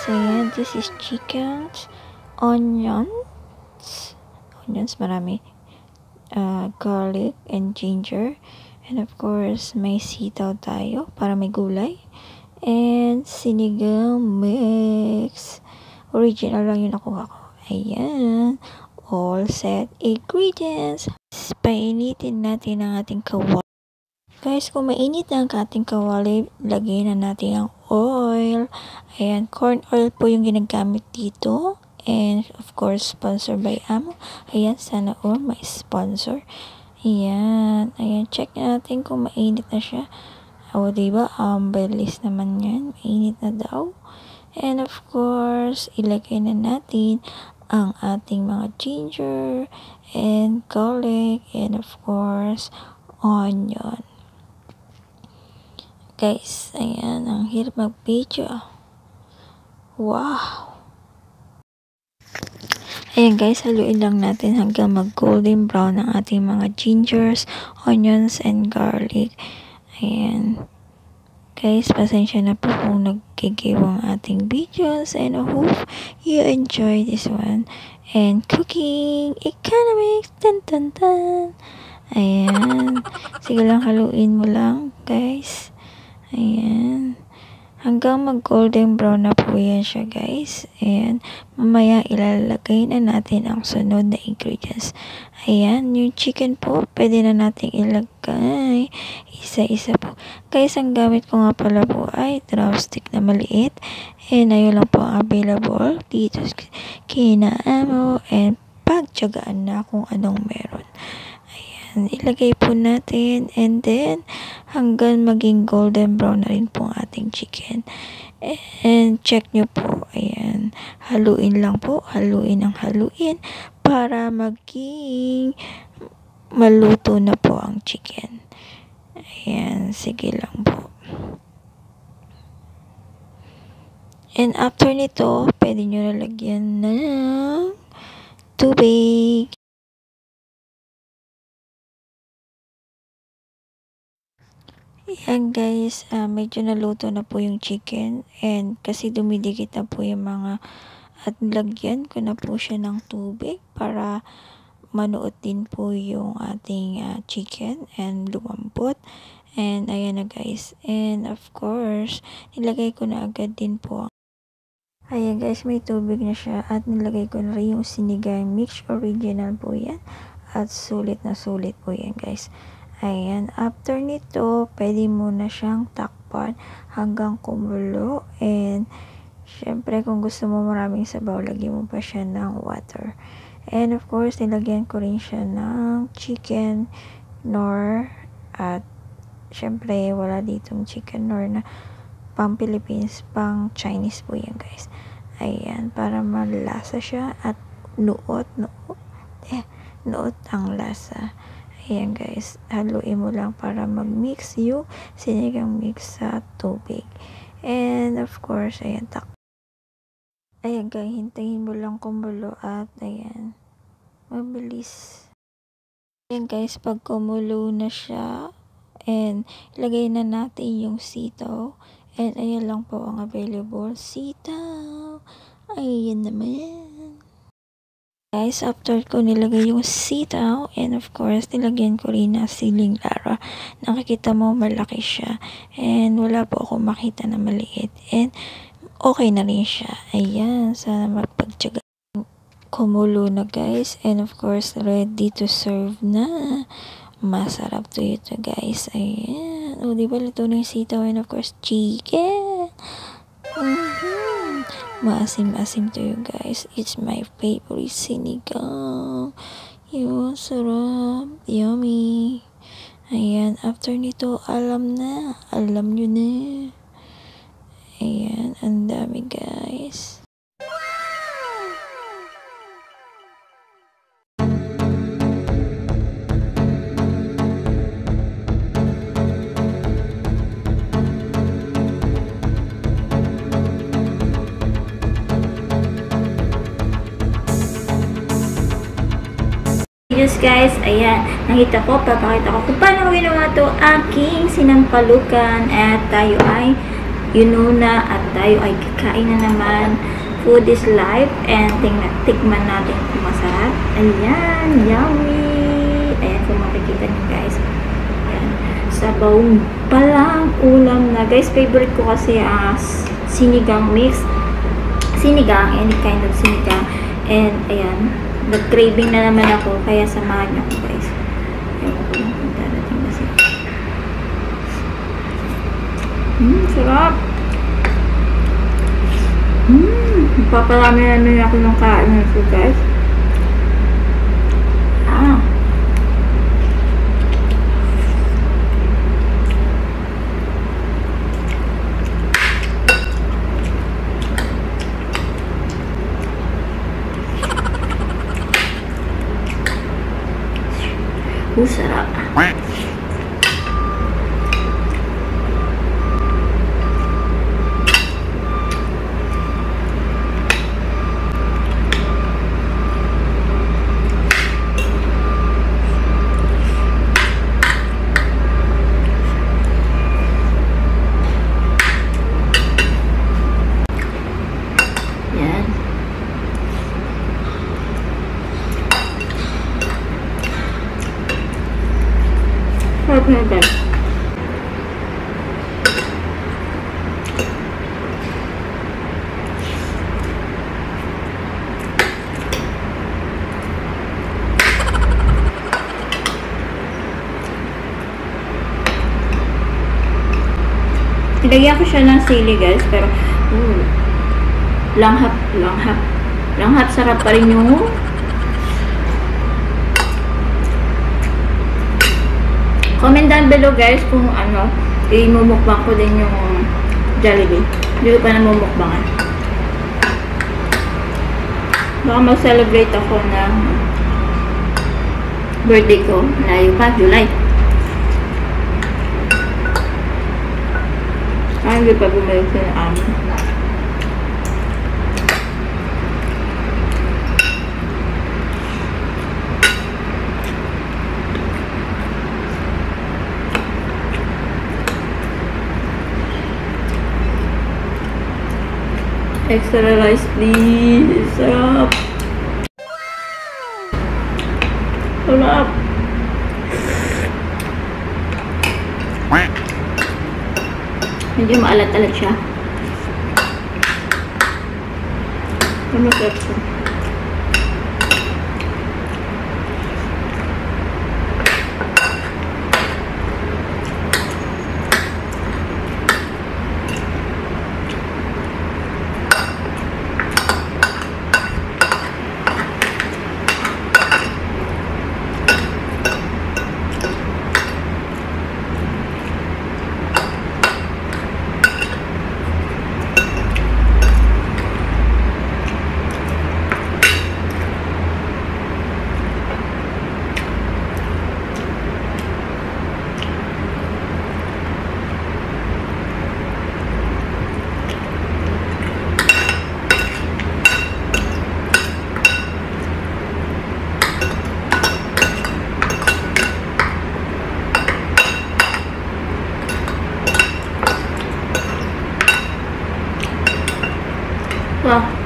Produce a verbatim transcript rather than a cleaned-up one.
ayan, this is chickens, onions, onions marami, uh, garlic and ginger, and of course may sitaw tayo para may gulay, and sinigang mix. Original lang yung nakuha ko. Ayan, all set ingredients. Painitin natin ang ating kawali. Guys, kung mainit na ang ating kawali, lagyan na natin ang oil. Ayan, corn oil po yung ginagamit dito. And of course, sponsored by Amo. Ayan, sana all may sponsor. Ayan, ayan, check natin kung mainit na siya. O, diba? Um, bilis naman yan. Mainit na daw. And of course, ilagay na natin ang ating mga ginger and garlic and of course, onion. Guys, ayan, ang hirap mag-video. Wow! Ayan guys, haluin lang natin hanggang mag-golden brown ang ating mga gingers, onions, and garlic. Ayan. Guys, pasensya na po kung nagkikiwang ating videos and I hope you enjoy this one. And cooking economics! Tan tan tan! Ayan. Sige lang, haluin mo lang guys. Ayan. Hanggang mag-golden brown na po yan siya guys. Ayan. Mamaya ilalagay na natin ang sunod na ingredients. Ayan. Yung chicken po, pwede na natin ilagay. Isa-isa po. Guys, ang gamit ko nga pala po ay drumstick na maliit. And ayun lang po ang available dito kina Amo. And pagtyagaan na kung anong meron. Ilagay po natin and then hanggang maging golden brown na rin po ang ating chicken. And check nyo po, ayan, haluin lang po, haluin ang haluin para maging maluto na po ang chicken. Ayan, sige lang po. And after nito, pwede nyo nalagyan ng tubig. Yan guys, uh, medyo naluto na po yung chicken and kasi dumidikit na po yung mga at lagyan ko na po siya ng tubig para manuot din po yung ating uh, chicken and lumambot. And ayan na guys, and of course nilagay ko na agad din po. Ayan guys, may tubig na siya at nilagay ko na rin yung sinigang mix, original po yan at sulit na sulit po yan guys. Ayan, after nito, pwede mo na siyang takpan hanggang kumulo. And, syempre, kung gusto mo maraming sabaw, lagyan mo pa siya ng water. And, of course, nilagyan ko rin siya ng chicken nor. At, syempre, wala ditong chicken nor na pang Philippines, pang Chinese po yan, guys. Ayan, para malasa siya at nuot, nuot, eh, nuot ang lasa. Ayan guys, haluin mo lang para mag-mix yung sinigang mix sa tubig. And of course, ayan, tak. Ayan guys, hintayin mo lang kumulo at ayan, mabilis. Ayan guys, pag kumulo na siya, and ilagay na natin yung sitaw. And ayan lang po ang available. Sitaw! Ayan naman. Guys, after ko nilagay yung sitaw, and of course, nilagyan ko rin na siling lara. Nakikita mo, malaki siya. And wala po ako makita na maliit. And okay na rin siya. Ayan, sana magpagtyaga. Kumulo na guys. And of course, ready to serve na. Masarap to ito guys. Ayan. O, diba luto na yung sitaw and of course, chicken. Mm-hmm. Maasim-asim to you guys. It's my favorite sinigang. Yun, sarap. Yummy. Ayan, after nito, alam na. Alam nyo na. Ayan, ang dami guys. Yes guys, ayan, nakita ko, papakita ko kung paano ginawa to aking sinampalukan at tayo ay you know na at tayo ay kakain na naman. Food is life and tingnan, tikman natin kung masarap. Ayan, yummy! Ayan, kung makikita niyo guys. Ayan, sabaw pa lang, ulam na. Guys, favorite ko kasi ang uh, sinigang mix. Sinigang, any kind of sinigang. And ayan, nag-craving na naman ako, kaya samahan niyo ako guys. Ayan ko lang kung darating na siya. Mmm, sarap! Mmm, paparami na naman ako ng kain nito guys. Ah! Uh, sarap. Yan. Sarap na guys. Nilagyan ko siya ng sili guys, pero uh, langhap, langhap. Langhap, sarap pa rin yung comment down below guys kung ano, i-mumukbang ko din yung Jollibee. Hindi ko pa namumukbangan. Baka mag-celebrate ako ng birthday ko. Layo pa, July. Ah, hindi pa bumalik sa amin. Extra rice please. Sarap. Sarap. Medyo maalat-alat siya. Masarap siya. Wow.